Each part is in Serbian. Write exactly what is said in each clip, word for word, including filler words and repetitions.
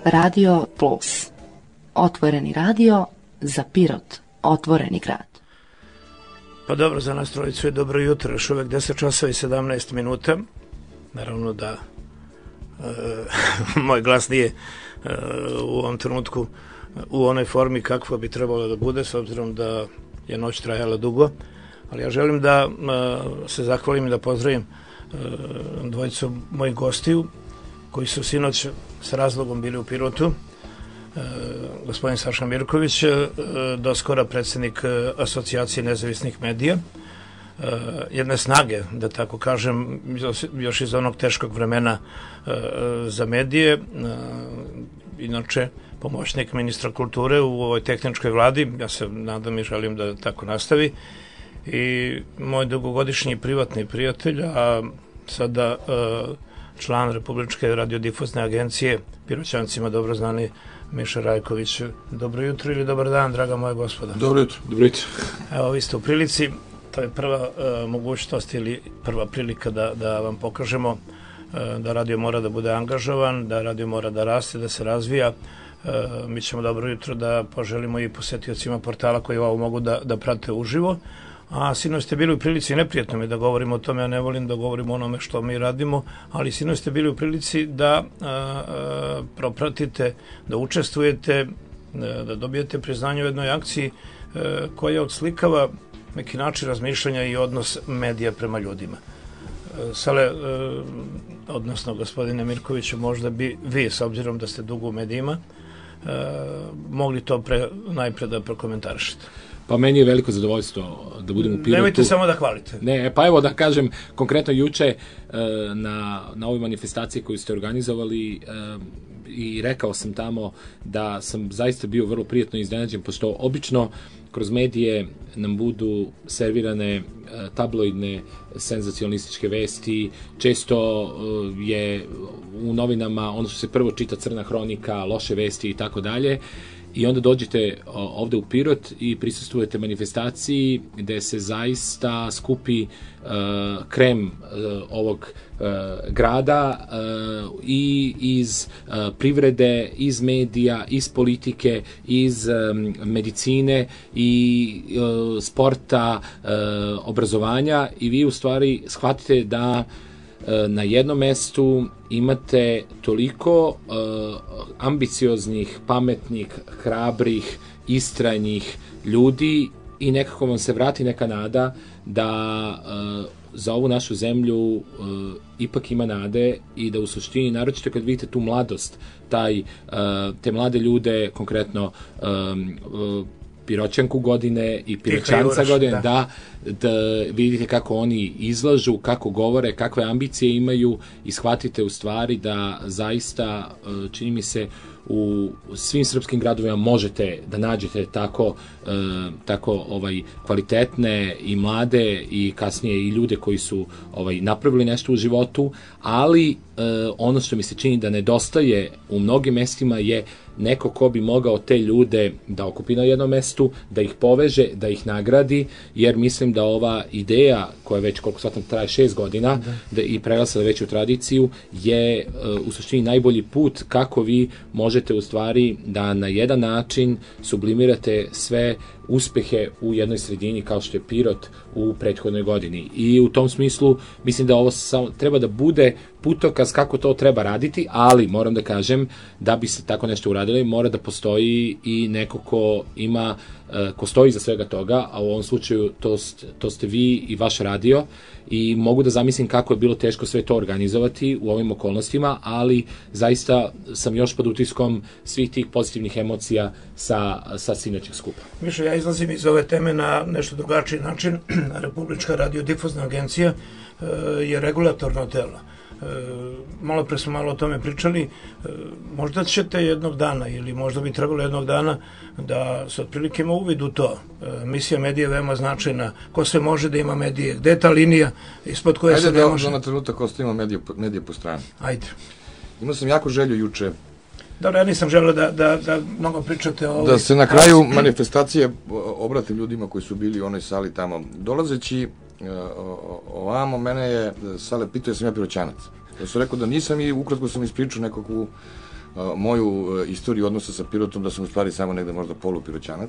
Radio Plus. Otvoreni radio za Pirot. Otvoreni grad. Pa dobro, za nas trojicu je dobro jutro, još uvek deset časova i sedamnaest minuta. Naravno da e, moj glas nije e, u ovom trenutku u onoj formi kakva bi trebalo da bude, s obzirom da je noć trajala dugo. Ali ja želim da e, se zahvalim i da pozdravim e, dvojicu mojih gostiju koji su sinoć s razlogom bili u Pirotu. E, gospodin Saša Mirković, e, doskora predsjednik Asocijacije nezavisnih medija, e, jedne snage, da tako kažem, još iz onog teškog vremena e, za medije, e, inače pomoćnik ministra kulture u ovoj tehničkoj vladi, ja se nadam i želim da tako nastavi, i moj dugogodišnji privatni prijatelj, a sada e, član Republičke radiodifuzne agencije, Piroćancima dobro znani, Miša Rajković. Dobro jutro ili dobar dan, draga moja gospoda. Dobro jutro. Dobro jutro. Evo, vi ste u prilici, to je prva uh, mogućnost ili prva prilika da, da vam pokažemo uh, da radio mora da bude angažovan, da radio mora da raste, da se razvija. Uh, mi ćemo dobro jutro da poželimo i posetiocima portala koji ovo mogu da, da prate uživo. A sinoć ste bili u prilici, neprijatno mi da govorimo o tome, ja ne volim da govorimo o onome što mi radimo, ali sinoć ste bili u prilici da a, a, propratite, da učestvujete, a, da dobijete priznanje u jednoj akciji a, koja odslikava neki način razmišljanja i odnos medija prema ljudima. A, Sale, a, odnosno gospodine Mirkoviću, možda bi vi, s obzirom da ste dugo u medijima, a, mogli to pre, najpre da prokomentarišete. Pa meni je veliko zadovoljstvo da budem u Pirotu. Nemojte samo da hvalite. Ne, pa evo da kažem, konkretno juče na, na ovoj manifestaciji koju ste organizovali i rekao sam tamo da sam zaista bio vrlo prijatno iznenađen, pošto obično kroz medije nam budu servirane tabloidne senzacionalističke vesti, često je u novinama ono što se prvo čita crna hronika, loše vesti i tako dalje. I onda dođete ovde u Pirot i prisustvujete manifestaciji gde se zaista skupi uh, krem uh, ovog uh, grada uh, i iz uh, privrede, iz medija, iz politike, iz um, medicine i uh, sporta, uh, obrazovanja, i vi u stvari shvatite da na jednom mestu imate toliko uh, ambicioznih, pametnih, hrabrih, istrajnih ljudi i nekako vam se vrati neka nada da uh, za ovu našu zemlju uh, ipak ima nade i da u suštini, naročito kad vidite tu mladost, taj, uh, te mlade ljude, konkretno um, uh, Piroćanku godine i Piroćanca godine, da. da, da vidite kako oni izlažu, kako govore, kakve ambicije imaju i shvatite u stvari da zaista, čini mi se, u svim srpskim gradovima možete da nađete tako, e, tako ovaj, kvalitetne i mlade i kasnije i ljude koji su ovaj, napravili nešto u životu, ali e, ono što mi se čini da nedostaje u mnogim mestima je neko ko bi mogao te ljude da okupi na jednom mestu, da ih poveže, da ih nagradi, jer mislim da ova ideja, koja već, koliko shvatam, traje šest godina da. Da, i prelasila već u tradiciju, je uh, u suštini najbolji put kako vi možete u stvari da na jedan način sublimirate sve uspehe u jednoj sredini kao što je Pirot u prethodnoj godini. I u tom smislu mislim da ovo samo treba da bude putokaz kako to treba raditi, ali moram da kažem da bi se tako nešto uradili, mora da postoji i neko ko ima, ko stoji za svega toga, a u ovom slučaju to, to ste vi i vaš radio, i mogu da zamislim kako je bilo teško sve to organizovati u ovim okolnostima, ali zaista sam još pod utiskom svih tih pozitivnih emocija sa, sa sinoćeg skupa. Mišo, ja izlazim iz ove teme na nešto drugačiji način. Republička radiodifuzna agencija e, je regulatorno telo. E, malo pre smo malo o tome pričali. E, možda ćete jednog dana, ili možda bi trebalo jednog dana da se otprilike ima uvid u to. E, misija medije je veoma značajna. Ko sve može da ima medije? Gde je ta linija ispod koje Ajde se ne može? Ajde da na trenutak ostavimo medije, medije po strani. Ajde. Imao sam jako želju juče. Dobro, ja nisam želeo da, da, da mnogo pričate o... Da se na kraju manifestacije obratim ljudima koji su bili u onoj sali tamo. Dolazeći ovamo, mene je Sale pitao, ja sam ja Piroćanac. Ja sam rekao da nisam i ukratko sam ispričao nekakvu moju istoriju odnosa sa Pirotom, da sam u stvari samo negde možda polupiroćanac.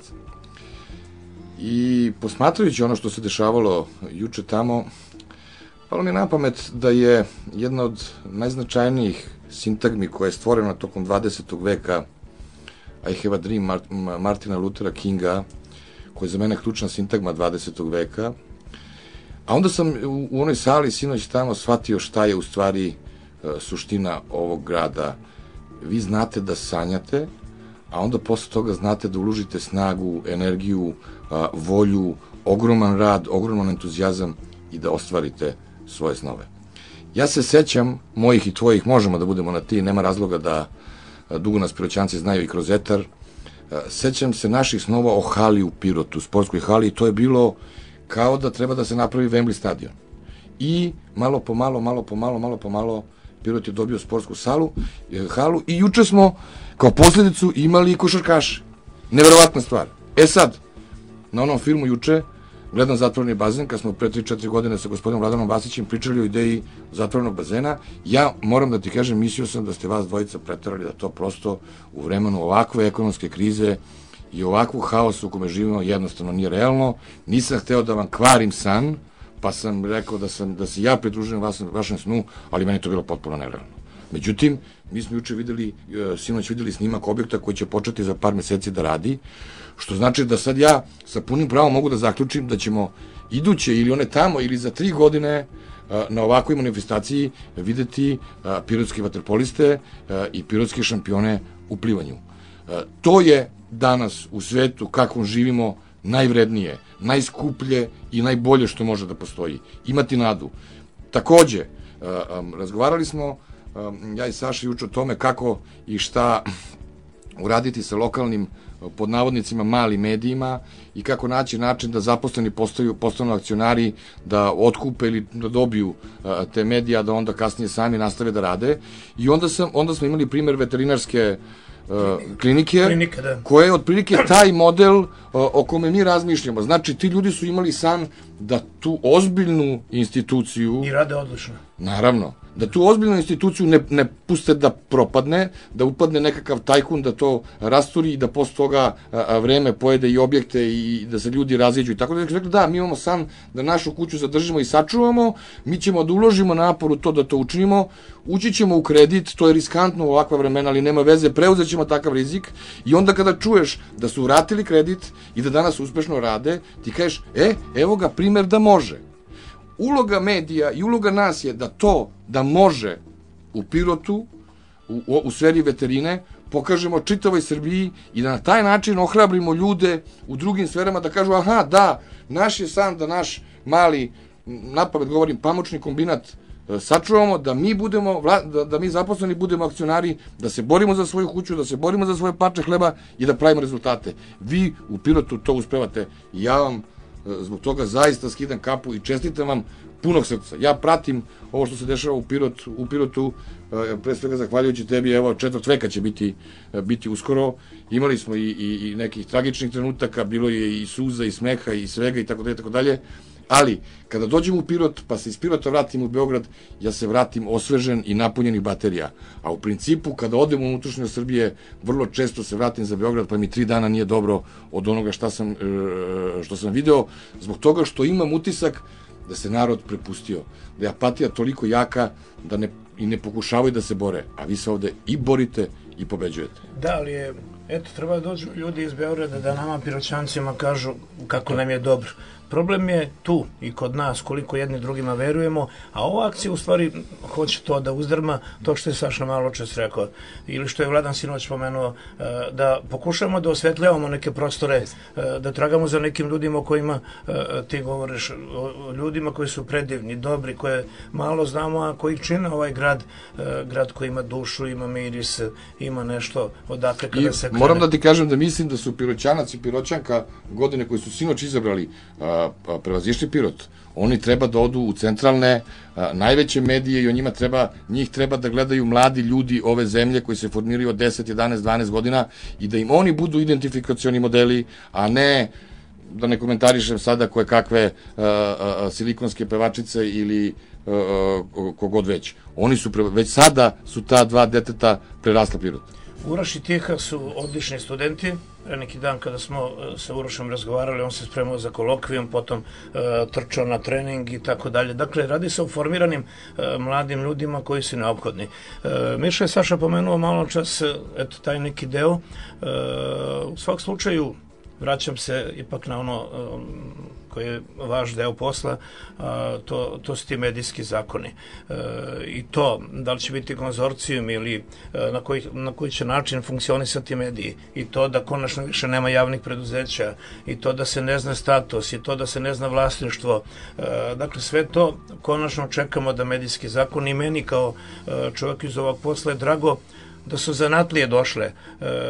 I posmatrajući ono što se dešavalo juče tamo, palo mi je na pamet da je jedna od najznačajnijih sintagmi koja je stvorena tokom dvadesetog veka, I have a dream, Martina Luthera Kinga, koja je za mene ključna sintagma dvadesetog veka. A onda sam u onoj sali sinoć tamo shvatio šta je u stvari suština ovog grada. Vi znate da sanjate, a onda posle toga znate da uložite snagu, energiju, volju, ogroman rad, ogroman entuzijazam i da ostvarite svoje snove. Ja se sećam mojih i tvojih, možemo da budemo na ti, nema razloga da dugo nas Piroćanci znaju i kroz etar. Sećam se naših snova o hali u Pirotu, sportskoj hali, i to je bilo kao da treba da se napravi Wembley stadion. I malo po malo, malo po malo, malo po malo, Pirot je dobio sportsku salu, halu, i juče smo kao posledicu imali i košarkaše. Neverovatna stvar. E sad, na onom filmu juče, gledam Zatvoreni bazen, kad smo pre tri četiri godine sa gospodinom Vladanom Vasićem pričali o ideji zatvorenog bazena, ja moram da ti kažem, mislio sam da ste vas dvojica preterali, da to prosto u vremenu ovakve ekonomske krize i ovakvu haosu u kome živimo jednostavno nije realno. Nisam hteo da vam kvarim san, pa sam rekao da, sam, da se ja pridružujem vašem snu, ali meni to bilo potpuno nerealno. Međutim, mi smo juče videli, sinoć videli snimak objekta koji će početi za par meseci da radi, što znači da sad ja sa punim pravom mogu da zaključim da ćemo iduće ili one tamo ili za tri godine na ovakvoj manifestaciji videti pirotske vaterpoliste i pirotske šampione u plivanju. To je danas u svetu kakvom živimo najvrednije, najskuplje i najbolje što može da postoji. Imati nadu. Takođe, razgovarali smo ja i Saša juče o tome kako i šta uraditi sa lokalnim, pod navodnicima, malim medijima i kako naći način da zaposleni postaju, postanu akcionari, da otkupe ili da dobiju te medije, da onda kasnije sami nastave da rade. I onda, sam, onda smo imali primer veterinarske klinike, Klinika, da. koje je otprilike taj model o kome mi razmišljamo. Znači, ti ljudi su imali san da tu ozbiljnu instituciju... I rade odlično. Naravno. Da tu ozbiljnu instituciju ne, ne puste da propadne, da upadne nekakav tajkun, da to rasturi i da posle toga a, vreme pojede i objekte i da se ljudi raziđu i tako da. Rekli, da, mi imamo san da našu kuću zadržimo i sačuvamo, mi ćemo da uložimo napor u to da to učinimo, ući ćemo u kredit, to je riskantno u ovakva vremena, ali nema veze, preuzet ćemo takav rizik i onda kada čuješ da su vratili kredit i da danas uspešno rade, ti kažeš, e, evo ga primer da može. Uloga medija i uloga nas je da to, da može u Pirotu, u, u sferi veterine, pokažemo čitavoj Srbiji i da na taj način ohrabrimo ljude u drugim sferama da kažu, aha, da, naš je san da naš mali, napamet govorim, pamučni kombinat sačuvamo, da mi budemo, da, da mi zaposleni budemo akcionari, da se borimo za svoju kuću, da se borimo za svoje parče hleba i da pravimo rezultate. Vi u Pirotu to uspevate i ja vam zbog toga zaista skidam kapu i čestitam vam punog srca. Ja pratim ovo što se dešava u, Pirot, u Pirotu, pre svega zahvaljujući tebi, evo, četvrt veka će biti, biti uskoro. Imali smo i, i, i nekih tragičnih trenutaka, bilo je i suza i smeha i svega i tako dalje, tako dalje. Ali, kada dođem u Pirot, pa se iz Pirota vratim u Beograd, ja se vratim osvežen i napunjenih baterija. A u principu, kada odem u unutrašnjost Srbije, vrlo često se vratim za Beograd, pa mi tri dana nije dobro od onoga šta sam, što sam video, zbog toga što imam utisak da se narod prepustio, da je apatija toliko jaka da ne, i ne pokušavaju da se bore, a vi se ovde i borite i pobeđujete. Da, ali je, eto, treba dođu ljudi iz Beograda da nama Piroćancima kažu kako nam je dobro. Problem je tu i kod nas, koliko jedni drugima verujemo, a ova akcija u stvari hoće to da uzdrma to što je Saša malo čas rekao, ili što je Vladan sinoć spomenuo, da pokušamo da osvetljavamo neke prostore, da tragamo za nekim ljudima o kojima ti govoriš, o ljudima koji su predivni, dobri, koje malo znamo, a koji čine ovaj grad, grad koji ima dušu, ima miris, ima nešto odakle kada se krene. Moram da ti kažem da mislim da su Piroćanac i Piroćanka godine koji su sinoć izabrali prevazišli Pirot, oni treba da odu u centralne, a, najveće medije i o njima treba, njih treba da gledaju mladi ljudi ove zemlje koji se formiraju od deset, jedanaest, dvanaest godina i da im oni budu identifikacioni modeli, a ne, da ne komentarišem sada koje kakve a, a, silikonske pevačice ili a, a, kogod već. Oni su, pre, već sada su ta dva deteta prerasla Pirot. Uroš i Tiha su odlični studenti. Neki dan kada smo sa Urošem razgovarali, on se spremao za kolokvijum, potom uh, trčao na trening i tako dalje. Dakle, radi se o formiranim uh, mladim ljudima koji su neophodni. Uh, Miša je Saša pomenuo malo čas, eto, taj neki deo. Uh, u svak slučaju, vraćam se ipak na ono um, koji je vaš deo posla, a, to, to su ti medijski zakoni. E, I to, da li će biti konzorcijum ili e, na, koji, na koji će način funkcionisati mediji, i to da konačno više nema javnih preduzeća, i to da se ne zna status, i to da se ne zna vlasništvo. E, dakle, sve to konačno čekamo da medijski zakon, i meni kao e, čovjek iz ovog posla je drago da su zanatlije došle. E, e,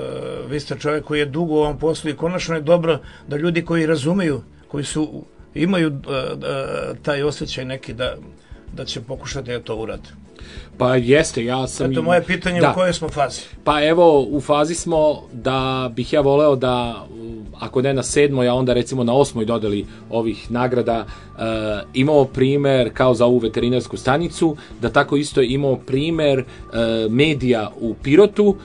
vi ste čovjek koji je dugo u ovom poslu i konačno je dobro da ljudi koji razumeju, koji su, imaju uh, uh, taj osjećaj neki da, da će pokušati da to urade. Pa jeste, ja sam... Eto, moje pitanje, da. U kojoj smo fazi? Pa evo, u fazi smo da bih ja voleo da, ako ne na sedmoj, a onda recimo na osmoj dodali ovih nagrada, uh, imamo primer kao za ovu veterinarsku stanicu, da tako isto imamo primer uh, medija u Pirotu, uh,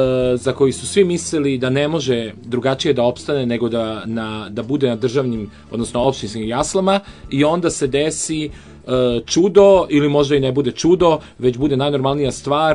za koji su svi mislili da ne može drugačije da opstane nego da, na, da bude na državnim, odnosno opštinskim jaslama, i onda se desi čudo, ili možda i ne bude čudo, već bude najnormalnija stvar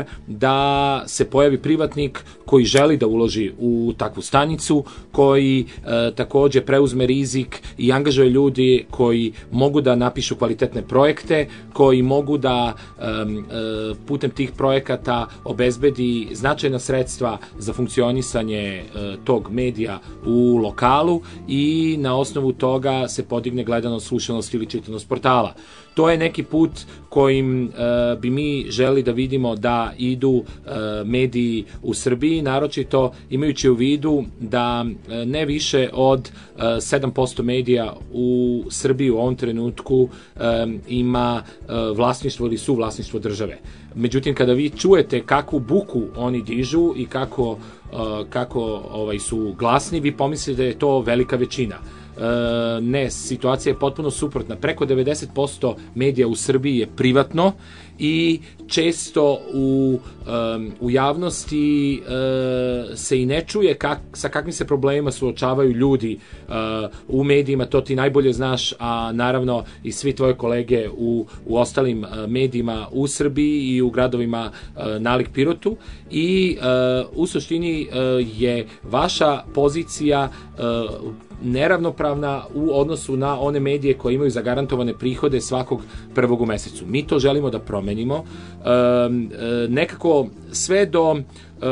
da se pojavi privatnik koji želi da uloži u takvu stanicu, koji e, takođe preuzme rizik i angažuje ljudi koji mogu da napišu kvalitetne projekte, koji mogu da e, e, putem tih projekata obezbedi značajna sredstva za funkcionisanje e, tog medija u lokalu, i na osnovu toga se podigne gledanost, slušanost ili čitanost portala. To je neki put kojim e, bi mi želi da vidimo da idu e, mediji u Srbiji, naročito imajući u vidu da e, ne više od e, sedam posto medija u Srbiji u ovom trenutku e, ima e, vlasništvo ili suvlasništvo države. Međutim, kada vi čujete kakvu buku oni dižu i kako, e, kako ovaj, su glasni, vi pomislite da je to velika većina. E, ne, situacija je potpuno suprotna. Preko devedeset posto medija u Srbiji je privatno, i često u, um, u javnosti uh, se i ne čuje kak, sa kakvim se problemima suočavaju ljudi uh, u medijima, to ti najbolje znaš, a naravno i svi tvoje kolege u, u ostalim uh, medijima u Srbiji i u gradovima uh, nalik Pirotu, i uh, u suštini uh, je vaša pozicija uh, neravnopravna u odnosu na one medije koje imaju zagarantovane prihode svakog prvog u mesecu. Mi to želimo da promenimo. E, e, nekako sve do e,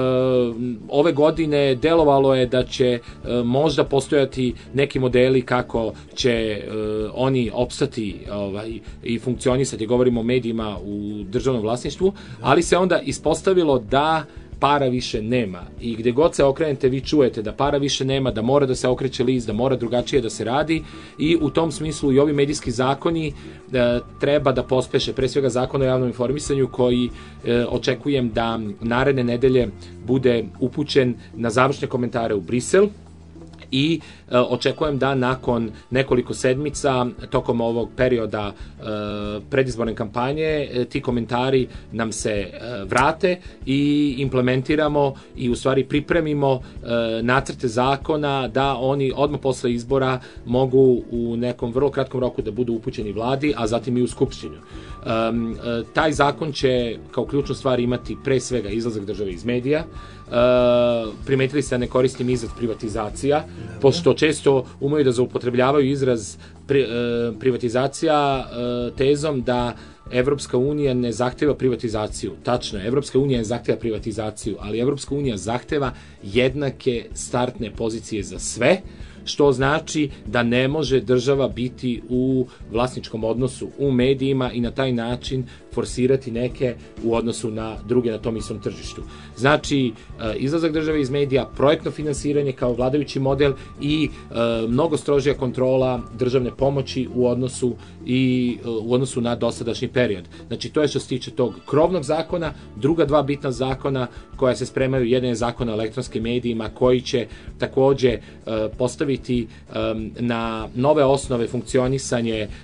ove godine delovalo je da će e, možda postojati neki modeli kako će e, oni opstati ovaj, i funkcionisati, govorimo o medijima u državnom vlasništvu, ali se onda ispostavilo da para više nema, i gde god se okrenete vi čujete da para više nema, da mora da se okreće list, da mora drugačije da se radi, i u tom smislu i ovi medijski zakoni e, treba da pospeše, pre svega zakon o javnom informisanju koji e, očekujem da naredne nedelje bude upućen na završne komentare u Brisel, i e, očekujem da nakon nekoliko sedmica tokom ovog perioda e, predizborne kampanje e, ti komentari nam se e, vrate i implementiramo i u stvari pripremimo e, nacrte zakona da oni odmah posle izbora mogu u nekom vrlo kratkom roku da budu upućeni vladi, a zatim i u Skupštinu. E, e, taj zakon će kao ključnu stvar imati pre svega izlazak države iz medija. Uh, primetili ste da ne koristim izraz privatizacija, pošto često umeju da zaupotrebljavaju izraz pri, uh, privatizacija uh, tezom da Evropska unija ne zahteva privatizaciju. Tačno je, Evropska unija ne zahteva privatizaciju, ali Evropska unija zahteva jednake startne pozicije za sve, što znači da ne može država biti u vlasničkom odnosu u medijima i na taj način forsirati neke u odnosu na druge na tom istom tržištu. Znači, izlazak države iz medija, projektno finansiranje kao vladajući model i e, mnogo strožija kontrola državne pomoći u odnosu i u odnosu na dosadašnji period. Znači, to je što se tiče tog krovnog zakona. Druga dva bitna zakona koja se spremaju, jedan je zakon o elektronskim medijima koji će takođe e, postaviti e, na nove osnove funkcionisanje e,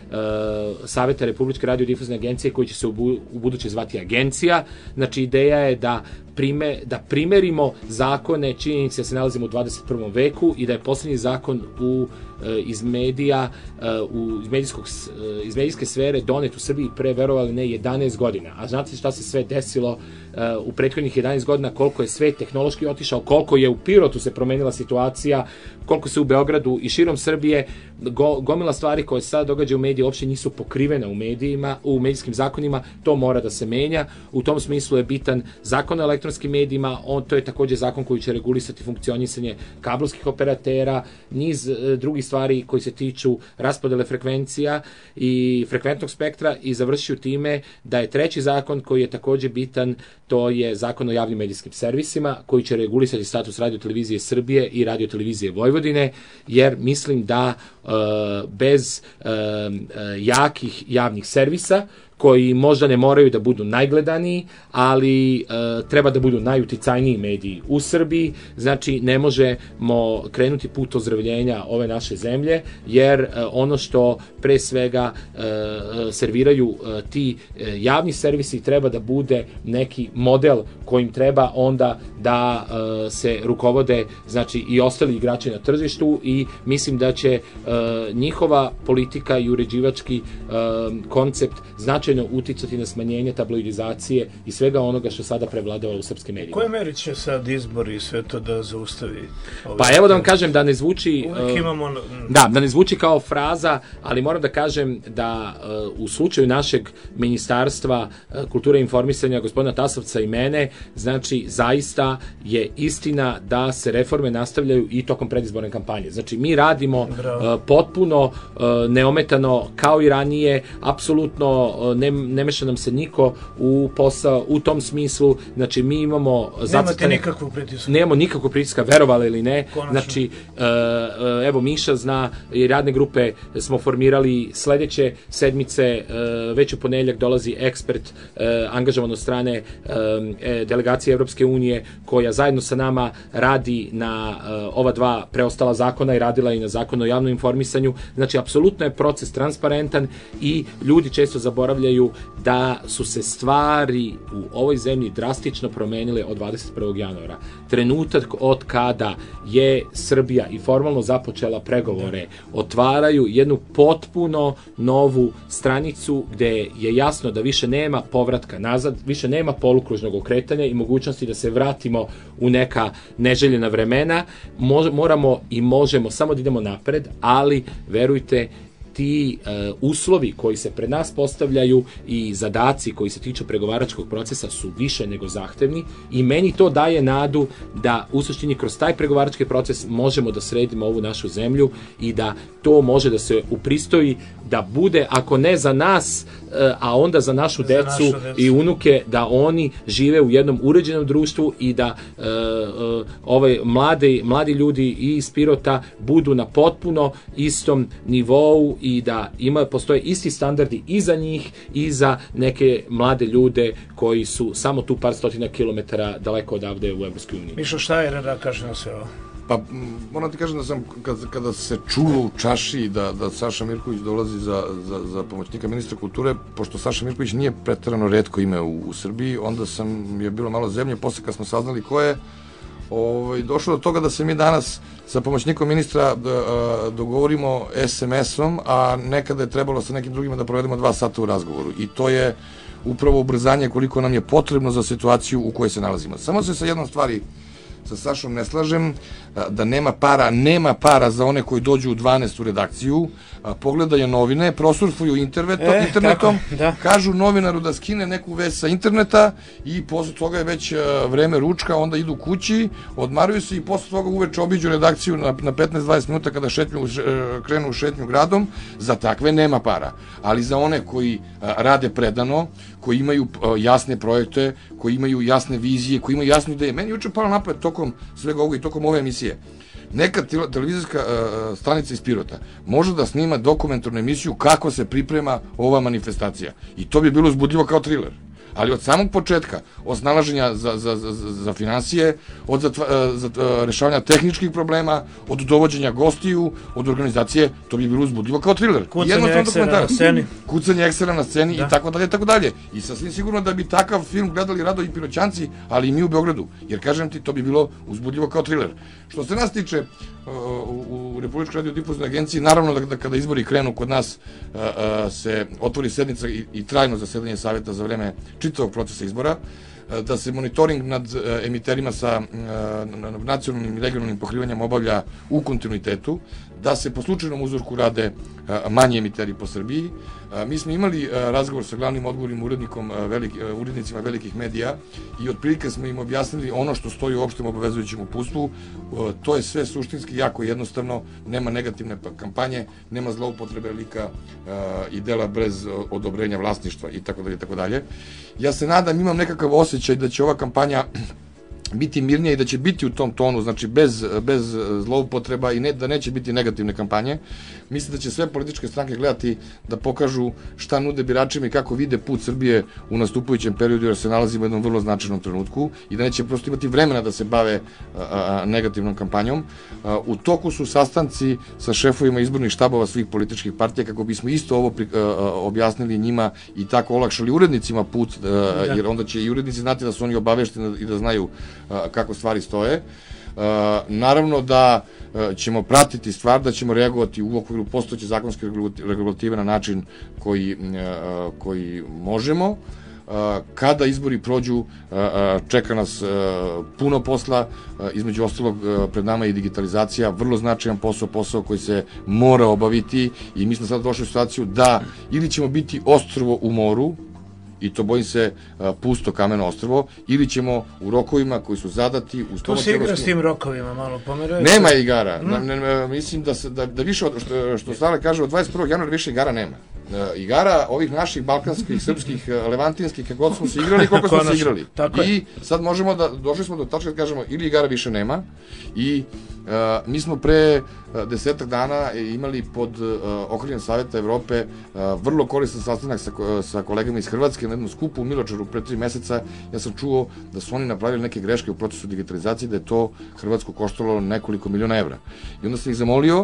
Saveta Republičke radio-difuzne agencije koji će se u, u buduće zvati agencija. Znači, ideja je da prime, da primerimo zakone, činjenice da se nalazimo u dvadeset prvom veku i da je posljednji zakon u, iz medija, u, iz, medijskog, iz medijske sfere donet u Srbiji pre, verovali ne, jedanaest godina. A znate šta se sve desilo u prethodnih jedanaest godina, koliko je svet tehnološki otišao, koliko je u Pirotu se promenila situacija, koliko se u Beogradu i širom Srbije, go, gomila stvari koje se sada događaju u mediji uopšte nisu pokrivene u medijima, u medijskim zakonima, to mora da se menja. U tom smislu je bitan zakon o elektronskim medijima, on, to je takođe zakon koji će regulisati funkcionisanje kablovskih operatera, niz e, drugih stvari koji se tiču raspodele frekvencija i frekventnog spektra, i završio time da je treći zakon koji je takođe bitan, to je zakon o javnim medijskim servisima koji će regulisati status Radio-televizije Srbije i Radio-televizije Vojvodine, jer mislim da e, bez e, jakih javnih servisa, koji možda ne moraju da budu najgledaniji, ali e, treba da budu najuticajniji mediji u Srbiji. Znači, ne možemo krenuti put ozdravljenja ove naše zemlje, jer e, ono što pre svega e, serviraju e, ti e, javni servisi treba da bude neki model kojim treba onda da e, se rukovode, znači, i ostali igrači na tržištu, i mislim da će e, njihova politika i uređivački e, koncept značajno uticati na smanjenje tabloidizacije i svega onoga što sada prevladava u srpskim medijima. Koje meri će sad izbori i sve to da zaustavi? Pa evo da vam kažem da ne zvuči... Uvijek imamo... Da, da ne zvuči kao fraza, ali moram da kažem da u slučaju našeg Ministarstva kulture i informisanja, gospodina Tasovca i mene, znači zaista je istina da se reforme nastavljaju i tokom predizborne kampanje. Znači mi radimo Bravo. potpuno neometano kao i ranije, apsolutno ne, ne meša nam se niko u posao u tom smislu. Znači mi imamo nemate nikakvog pritiska, nemamo nikakvog pritiska, verovali ili ne. Konačno. Znači evo Miša zna, i radne grupe smo formirali sledeće sedmice, već u ponedeljak dolazi ekspert angažovan od strane delegacije Evropske unije koja zajedno sa nama radi na ova dva preostala zakona i radila i na zakon o javnom informisanju. Znači apsolutno je proces transparentan i ljudi često zaboravljaju da su se stvari u ovoj zemlji drastično promenile od dvadeset prvog januara. Trenutak od kada je Srbija i formalno započela pregovore otvaraju jednu potpuno novu stranicu gde je jasno da više nema povratka nazad, više nema polukružnog okretanja i mogućnosti da se vratimo u neka neželjena vremena. Moramo i možemo samo da idemo napred, ali verujte, ti uh, uslovi koji se pred nas postavljaju i zadaci koji se tiču pregovaračkog procesa su više nego zahtevni i meni to daje nadu da u suštini kroz taj pregovarački proces možemo da sredimo ovu našu zemlju i da to može da se upristoji, da bude, ako ne za nas, a onda za našu decu, za našu decu i unuke, da oni žive u jednom uređenom društvu i da uh, uh, ove mlade, mladi ljudi iz Pirota budu na potpuno istom nivou i da ima, postoje isti standardi i za njih i za neke mlade ljude koji su samo tu par stotina kilometara daleko odavde u Evropskoj uniji. Mišo, šta je da kaže na sve ovo? Pa, moram ti kažem da sam, kada, kada se čulo u čaši da, da Saša Mirković dolazi za, za, za pomoćnika ministra kulture, pošto Saša Mirković nije preterano retko ime u, u Srbiji, onda sam je bilo malo zemlje, posle kad smo saznali ko je, ovaj, došlo do toga da se mi danas sa pomoćnikom ministra da, a, dogovorimo es em esom, a nekada je trebalo sa nekim drugima da provedemo dva sata u razgovoru. I to je upravo ubrzanje koliko nam je potrebno za situaciju u kojoj se nalazimo. Samo se sa jednom stvari sa Sašom ne slažem, da nema para, nema para za one koji dođu u dvanaest u redakciju, pogledaju novine, prosurfuju internetom, e, internetom tako, da. Kažu novinaru da skine neku vest sa interneta i posle toga je već vreme ručka, onda idu kući, odmaruju se i posle toga uveče obiđu redakciju na, na petnaest do dvadeset minuta kada šetnju, krenu u šetnju gradom. Za takve nema para, ali za one koji rade predano, koji imaju jasne projekte, koji imaju jasne vizije, koji imaju jasne ideje. Meni juče palo napad tokom svega ovoga i tokom ove emisije. Neka televizijska uh, stanica iz Pirota može da snima dokumentarnu emisiju kako se priprema ova manifestacija. I to bi bilo uzbudljivo kao thriller. ali od samog početka, od snalaženja za, za, za, za financije, od zatva, za, rešavanja tehničkih problema, od dovođenja gostiju, od organizacije, to bi bilo uzbudljivo kao thriller. Kucanje eksera na sceni. Kucanje eksera na sceni da. i tako dalje, tako dalje. I sasvim sigurno da bi takav film gledali rado i Piroćanci, ali i mi u Beogradu. Jer, kažem ti, to bi bilo uzbudljivo kao thriller. Što se nas tiče, u, u Republičkoj radiodifuznoj agenciji, naravno da, da kada izbori krenu kod nas a, a, se otvori sednica i, i trajno zasedanje savjeta za vreme čitavog procesa izbora, a, da se monitoring nad a, emiterima sa a, nacionalnim i regionalnim pokrivanjem obavlja u kontinuitetu, da se po slučajnom uzorku rade a, manji emiteri po Srbiji. A, mi smo imali a, razgovor sa glavnim odgovornim urednikom, a, velik, a, urednicima velikih medija i otprilike smo im objasnili ono što stoji u opštem obavezujućem uputstvu. A, to je sve suštinski jako jednostavno, nema negativne kampanje, nema zloupotrebe lika a, i dela bez odobrenja vlasništva i tako dalje, tako dalje. Ja se nadam, imam nekakav osjećaj da će ova kampanja biti mirnije i da će biti u tom tonu, znači bez, bez zloupotreba i ne, da neće biti negativne kampanje. Mislim da će sve političke stranke gledati da pokažu šta nude biračima i kako vide put Srbije u nastupajućem periodu, jer se nalazimo u jednom vrlo značajnom trenutku i da neće prosto imati vremena da se bave a, a, negativnom kampanjom. A, u toku su sastanci sa šefovima izbornih štabova svih političkih partija kako bismo isto ovo pri, a, a, objasnili njima i tako olakšali urednicima put, a, jer onda će i urednici znati da su oni obavešteni i da znaju kako stvari stoje. Naravno da ćemo pratiti stvar, da ćemo reagovati u okviru postojeće zakonske regulative na način koji, koji možemo. Kada izbori prođu, čeka nas puno posla, između ostalog pred nama je i digitalizacija, vrlo značajan posao, posao koji se mora obaviti i mi smo sad došli u situaciju da ili ćemo biti ostrvo u moru, i to bojim se pusto kameno ostrvo, ili ćemo u rokovima koji su zadati... To se igra s tim rokovima, malo pomeruje. Nema igara. Hmm. Ne, ne, mislim da, se, da, da više, od, što, što Stale kaže, od dvadeset prvog januara više igara nema. Igara ovih naših balkanskih, srpskih, levantinskih, kako god smo se igrali, koliko smo se igrali. I sad možemo da, došli smo do tačke da kažemo, ili igara više nema, i Uh, mi smo pre uh, desetak dana imali pod uh, okriljem Saveta Evrope uh, vrlo koristan sastanak sa, sa kolegama iz Hrvatske na jednom skupu u Miločaru pre tri meseca. Ja sam čuo da su oni napravili neke greške u procesu digitalizacije, da je to Hrvatsku koštalo nekoliko miliona evra. I onda sam ih zamolio uh,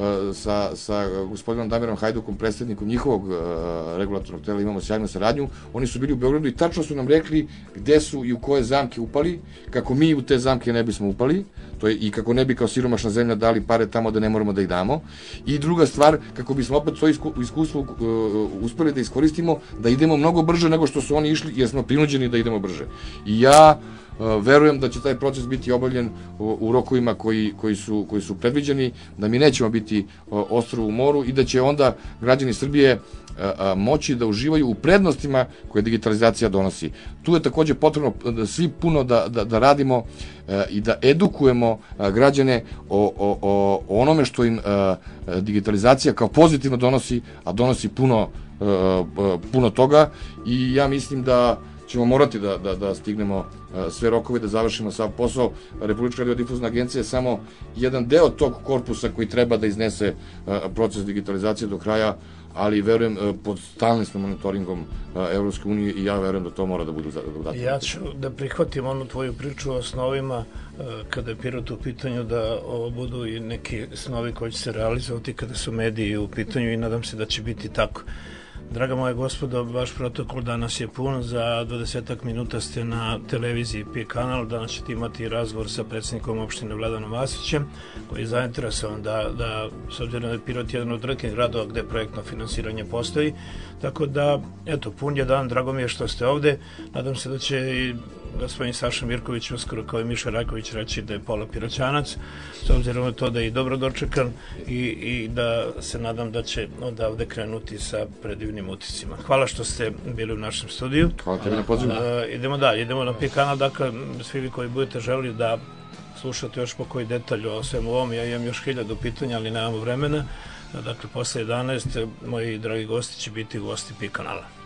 sa, sa gospodinom Damirom Hajdukom, predstavnikom njihovog uh, regulatornog tela, imamo sjajnu saradnju. Oni su bili u Beogradu i tačno su nam rekli gde su i u koje zamke upali, kako mi u te zamke ne bismo upali, to je i kako ne bi kao siromašna zemlja dali pare tamo da ne moramo da ih damo. I druga stvar, kako bismo opet to iskustvo uh, uspeli da iskoristimo, da idemo mnogo brže nego što su oni išli, jer smo prinuđeni da idemo brže. I ja uh, verujem da će taj proces biti obavljen u, u rokovima koji, koji, su, koji su predviđeni, da mi nećemo biti uh, ostrvo u moru i da će onda građani Srbije a, moći da uživaju u prednostima koje digitalizacija donosi. Tu je takođe potrebno da svi puno da, da, da radimo a, i da edukujemo a, građane o, o, o onome što im a, digitalizacija kao pozitivno donosi, a donosi puno, a, a, puno toga, i ja mislim da ćemo morati da, da, da stignemo a, sve rokove, da završimo sav posao. Republička radiodifuzna agencija je samo jedan deo tog korpusa koji treba da iznese a, proces digitalizacije do kraja, ali verujem pod stalnim monitoringom Evropske unije, i ja verujem da to mora da budu zadatak. Ja ću da prihvatim onu tvoju priču o snovima kada je Pirot u pitanju, da ovo budu i neki snovi koji će se realizovati kada su mediji u pitanju, i nadam se da će biti tako. Draga moja gospodo, vaš protokol danas je pun, za dvadesetak minuta ste na televiziji P kanal, danas ćete imati razgovor sa predsjednikom opštine Vladanom Vasićem, koji je zainteresovan da, da s obzirom da je Pirot jedan od retkih gradova gde projektno finansiranje postoji, tako da, eto, pun je dan, drago mi je što ste ovde, nadam se da će i gospodin Saša Mirković uskoro kao i Miša Raković reći da je pola Piroćanac, s obzirom na to da je i dobro dočekan, i, i da se nadam da će odavde krenuti sa predivnim uticima. Hvala što ste bili u našem studiju. Hvala tebi na pozivu. Idemo dalje, idemo na P kanal, dakle, svi vi koji budete želeli da slušate još po koji detalj o svemu ovom, ja imam još hiljadu pitanja, ali nemamo vremena. Dakle, posle jedanaest moji dragi gosti će biti gosti P kanala.